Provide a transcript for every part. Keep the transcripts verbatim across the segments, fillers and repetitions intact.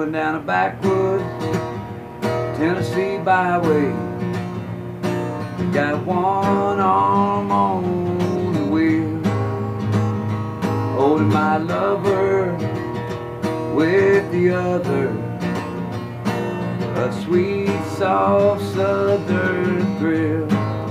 Going down a backwoods Tennessee byway. Got one arm on the wheel, holding my lover with the other. A sweet, soft southern thrill.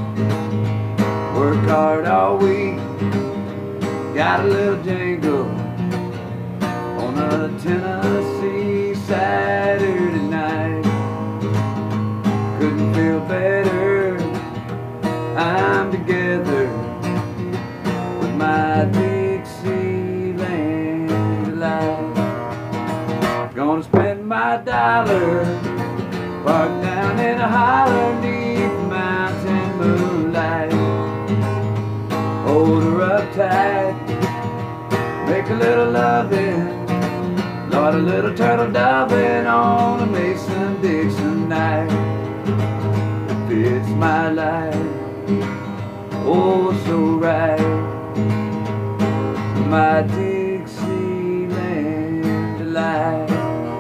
Work hard all week, got a little jangle on a Tennessee Saturday night. Couldn't feel better, I'm together with my Dixieland delight. Gonna spend my dollar, parked down in a holler neath the mountain moonlight. Hold her up tight, make a little loving, Lord, a little turtle doving on a Mason-Dixon night. It fits my life, oh so right, my Dixieland delight.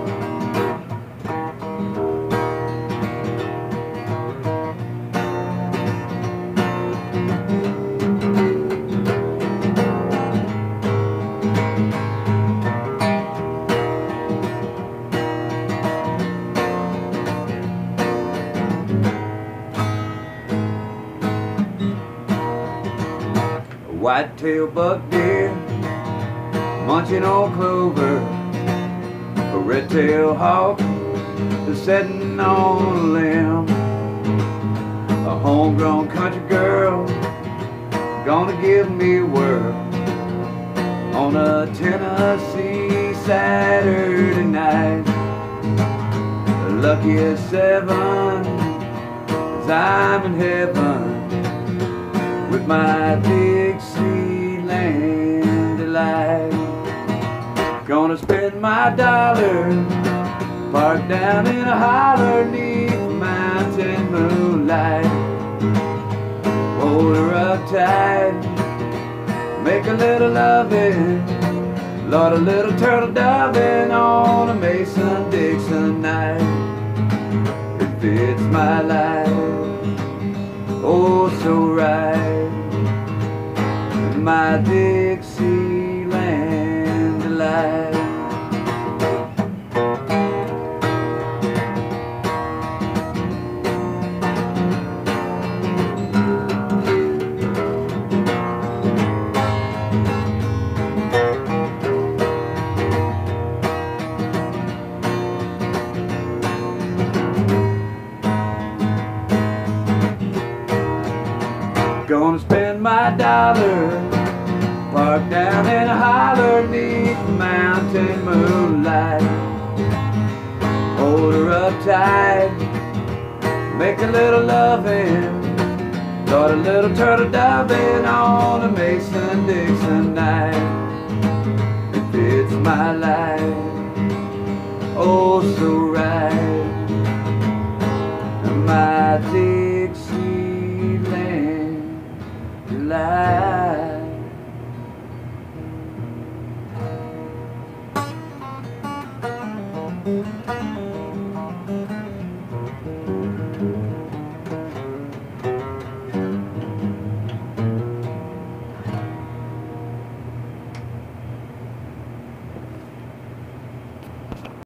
White-tailed buck deer munching on clover, a red-tailed hawk is sitting on a limb, a homegrown country girl gonna give me a whirl on a Tennessee Saturday night. The luckiest seven, 'cause I'm in heaven with my Dixieland delight. Gonna spend my dollar, parked down in a holler neath the mountain moonlight. Hold her up tight, make a little loving, Lord, a little turtle doving on a Mason-Dixon night. It fits my life, oh so right, my Dixieland delight. Gonna spend my dollar, parked down in a holler neath the mountain moonlight. Hold her up tight, make a little loving, Lord, a little turtle doving on a Mason-Dixon night. It fits my life, oh so right, my Dixieland life.